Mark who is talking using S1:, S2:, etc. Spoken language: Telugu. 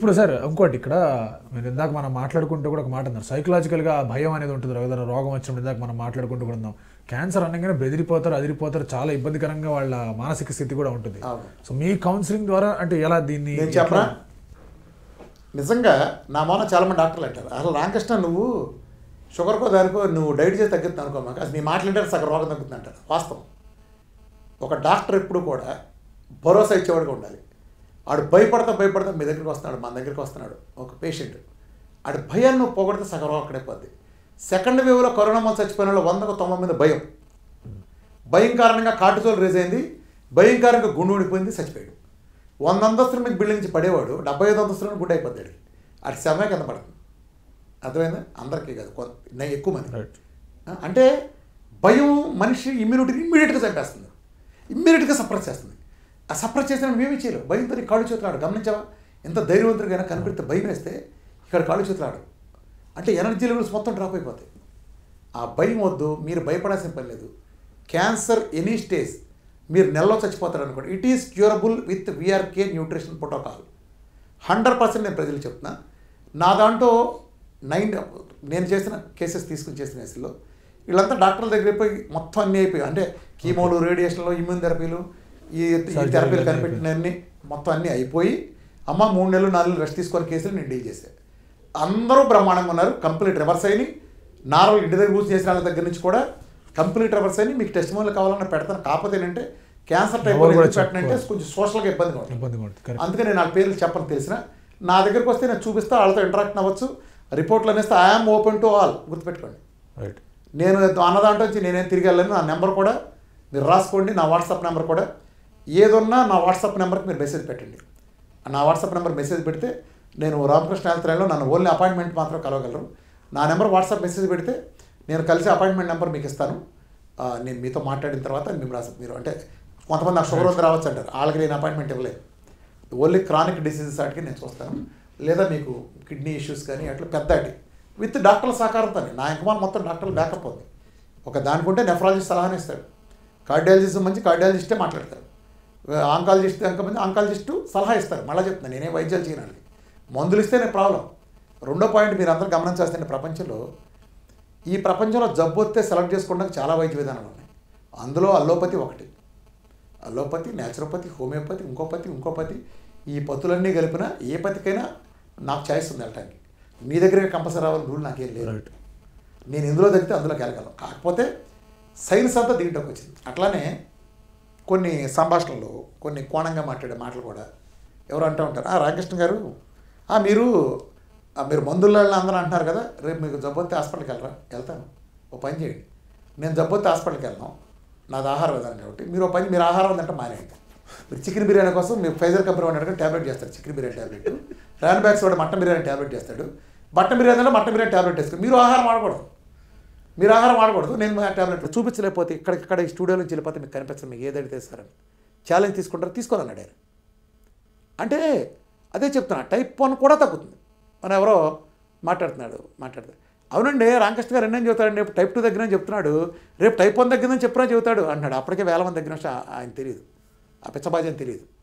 S1: ఇప్పుడు సార్ ఇంకోటి ఇక్కడ మీరు ఇందాక మనం మాట్లాడుకుంటూ కూడా ఒక మాట అన్నారు, సైకలాజికల్గా భయం అనేది ఉంటుంది. ఏదైనా రోగం వచ్చినప్పుడు ఇందాక మనం మాట్లాడుకుంటూ కూడా ఉన్నాం, క్యాన్సర్ అనగానే బెదిరిపోతారు, అదిరిపోతారు, చాలా ఇబ్బందికరంగా వాళ్ళ మానసిక స్థితి కూడా ఉంటుంది. సో మీ కౌన్సిలింగ్ ద్వారా అంటే ఎలా దీన్ని
S2: నేను చెప్పరా, నిజంగా నా మౌన చాలామంది డాక్టర్లు అంటారు, అసలు రామకృష్ణ నువ్వు షుగర్కో దానికో నువ్వు డైట్ చేసి తగ్గుతుంది అనుకో, మాకు అసలు నీ మాట్లాడారు సగం రోగం తగ్గుతుంది అంటారు. వాస్తవం. ఒక డాక్టర్ ఎప్పుడు కూడా భరోసా ఇచ్చేవాడుగా ఉండాలి. ఆడు భయపడతా మీ దగ్గరికి వస్తున్నాడు, మన దగ్గరికి వస్తున్నాడు ఒక పేషెంట్, ఆడు భయాన్ని నువ్వు పోగొడితే సగం రోగం అక్కడే పోద్ది. సెకండ్ వేవ్లో కరోనా మంది చచ్చిపోయిన వాళ్ళు 100కు 90 మంది భయం కారణంగా కార్టిసోల్ రేజ్ అయింది, భయం కారణంగా గుండె ఊడిపోయింది, చచ్చిపోయాడు. 100 అంతస్తుల మీద బిల్డింగ్ నుంచి పడేవాడు 75 అంతస్తులను గుండె అయిపోతాడు. అది శవమే కింద పడుతుంది. అర్థమైందా? అందరికీ కాదు, ఎక్కువ మంది. అంటే భయం మనిషి ఇమ్యూనిటీని ఇమ్మీడియట్గా చంపేస్తుంది, ఇమ్మీడియట్గా సప్రెస్ చేస్తుంది. ఆ సప్రెస్ చేసిన మేమీ చేయలేవు. భయంతో నీ కాళ్ళు చేతులు ఆడు. గమనించావా? ఎంత ధైర్యవంతుడిగా కనిపెడితే భయం వేస్తే ఇక్కడ కాళ్ళు చేతులు ఆడు అంటే ఎనర్జీ లెవెల్స్ మొత్తం డ్రాప్ అయిపోతాయి. ఆ భయం వద్దు, మీరు భయపడాల్సిన పని లేదు. క్యాన్సర్ ఎనీ స్టేజ్ మీరు నెలలో చచ్చిపోతారు అనుకోండి, it is curable with VRK nutrition protocol. 100% నేను ప్రజలు చెప్తున్నా. నా దాంట్లో నేను చేసిన కేసెస్ తీసుకుని చేసిన కేసుల్లో వీళ్ళంతా డాక్టర్ల దగ్గర పోయి మొత్తం అన్నీ అయిపోయాయి. అంటే కీమోలు, రేడియేషన్లు, ఇమ్యూన్ థెరపీలు, ఈ థెరపీలు కనిపెట్టినవన్నీ మొత్తం అన్నీ అయిపోయి, అమ్మ 3 నెలలు 4 నెలలు రెస్ట్ తీసుకొని కేసులు నేను డీల్ చేశాను. అందరూ బ్రహ్మాండంగా ఉన్నారు. కంప్లీట్ రివర్స్ అయినాయి. నార్మల్ ఇంటి దగ్గర కూర్చొని చేసిన వాళ్ళ దగ్గర నుంచి కూడా కంప్లీట్ రివర్స్ అయినాయి. మీకు టెస్ట్ మోన్లు కావాలన్నా పెడతాను. కాకపోతే ఏంటంటే క్యాన్సర్ టైప్ పెట్టినంటే కొంచెం సోషల్గా ఇబ్బందిగా ఉంటుంది. అందుకే నేను వాళ్ళ పేర్లు చెప్పని తెలిసిన, నా దగ్గరికి వస్తే నేను చూపిస్తా, వాళ్ళతో ఇంటరాక్ట్ అవ్వచ్చు, రిపోర్ట్లు అనేస్తే ఐఎమ్ ఓపెన్ టు ఆల్. గుర్తుపెట్టుకోండి, నేను అన్నదాంట్లో నుంచి నేనేం తిరిగి వెళ్ళాను. నా నెంబర్ కూడా మీరు రాసుకోండి, నా వాట్సాప్ నెంబర్ కూడా. ఏదున్నా నా వాట్సాప్ నెంబర్కి మీరు మెసేజ్ పెట్టండి. నా వాట్సాప్ నెంబర్ మెసేజ్ పెడితే నేను రామకృష్ణ హెల్త్లైన్లో నన్ను ఓన్లీ అపాయింట్మెంట్ మాత్రం కలవగలరు. నా నెంబర్ వాట్సాప్ మెసేజ్ పెడితే నేను కలిసి అపాయింట్మెంట్ నెంబర్ మీకు ఇస్తాను. నేను మీతో మాట్లాడిన తర్వాత మీరు అంటే కొంతమంది నాకు షుగర్ ఉంది రావచ్చు అంటారు, వాళ్ళకి నేను అపాయింట్మెంట్ ఇవ్వలేదు. ఓన్లీ క్రానిక్ డిసీజెస్ వాటికి నేను చూస్తాను. లేదా మీకు కిడ్నీ ఇష్యూస్ కానీ అట్లా పెద్దటి విత్ డాక్టర్ల సహకారంతో. నా ఇంకమాల మొత్తం డాక్టర్లు బ్యాకప్ ఉంది. ఒక దానికుంటే నెఫ్రాలజిస్ట్ సలహానే ఇస్తాడు, కార్డియాలజిస్ట్ మంచి కార్డియాలజిస్టే మాట్లాడతారు, ఆంకాలజిస్ట్ మంది ఆంకాలజిస్టు సలహా ఇస్తారు. మళ్ళీ చెప్తున్నాను, నేనే వైద్యాలు చేయడానికి మందులు ఇస్తేనే ప్రాబ్లం. రెండో పాయింట్ మీరు అందరూ గమనించాల్సిన, ఈ ప్రపంచంలో జబ్బు వస్తే సెలెక్ట్ చేసుకోవడానికి చాలా వైద్య విధానాలు ఉన్నాయి. అందులో అల్లోపతి ఒకటి. అల్లోపతి, న్యాచురోపతి, హోమియోపతి, ఇంకోపతి ఈ పతులన్నీ కలిపిన ఏ పతికైనా నాకు ఛాయిస్ ఉంది వెళ్ళటానికి. మీ దగ్గరే కంపల్సరీ రావాలి రూల్ నాకేం లేదు. నేను ఎందులో తగ్గితే అందులోకి వెళ్ళగలను. కాకపోతే సైన్స్ అంతా దీంట్లోకి వచ్చింది. అట్లానే కొన్ని సంభాషణలు, కొన్ని కోణంగా మాట్లాడే మాటలు కూడా ఎవరు అంటూ ఉంటారు, రామకృష్ణ గారు మీరు మందుల్లో అందరూ అంటున్నారు కదా, రేపు మీకు జబ్బొత్తే హాస్పిటల్కి వెళ్ళరా? వెళ్తాను. ఓ పని చేయండి, నేను జబ్బొత్తే హాస్పిటల్కి వెళ్ళను, నాది ఆహార విధానం కాబట్టి మీరు ఆహారం అంటే మానేయండి. మీరు చికెన్ బిర్యానీ కోసం మీరు ఫైజర్ కంపెనీ వాడు అడగండి, ట్యాబ్లెట్ చేస్తాడు, చికెన్ బిర్యానీ ట్యాబ్లెట్. రాన్ బ్యాగ్స్ వాడు మటన్ బిర్యానీ ట్యాబ్లెట్ చేస్తాడు, మటన్ బిర్యానీ అంటే మటన్ బిర్యానీ ట్యాబ్లెట్ వేసుకుని మీరు ఆహారం ఆడకూడదు. నేను ట్యాబ్లెట్ చూపించలేకపోతే ఇక్కడ ఈ స్టూడియో నుంచి వెళ్ళిపోతే మీకు కనిపించదు, మీకు ఏదైతే తెస్తారని ఛాలెంజ్ తీసుకుంటారు, తీసుకోవాలన్నాడు ఆయన. అంటే అదే చెప్తున్నా, టైప్ 1 కూడా తగ్గుతుంది. మనం ఎవరో మాట్లాడుతాడు. అవునండి, రామకృష్ణ గారు ఎన్నేం చెబుతాడండి, రేపు టైప్ 2 దగ్గర చెప్తున్నాడు, రేపు టైప్ 1 దగ్గర చెప్పురా చెబుతాడు అంటున్నాడు. అప్పటికే వేల మంది దగ్గర ఆయన తెలియదు, ఆ పిచ్చబాజీ అని తెలియదు.